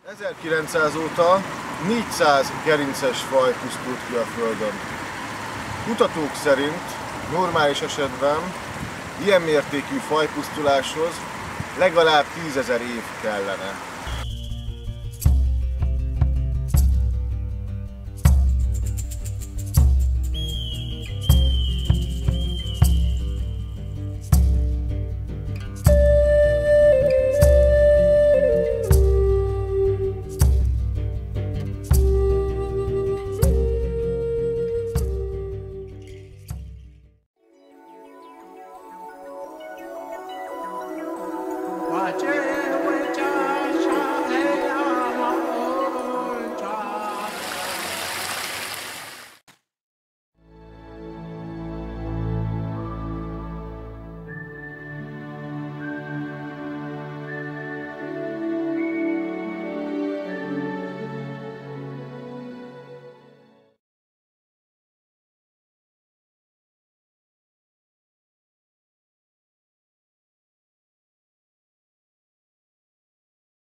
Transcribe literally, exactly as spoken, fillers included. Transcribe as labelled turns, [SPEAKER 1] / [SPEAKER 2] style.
[SPEAKER 1] ezerkilencszáz óta négyszáz gerinces faj pusztult ki a Földön. Kutatók szerint normális esetben ilyen mértékű fajpusztuláshoz legalább tízezer év kellene.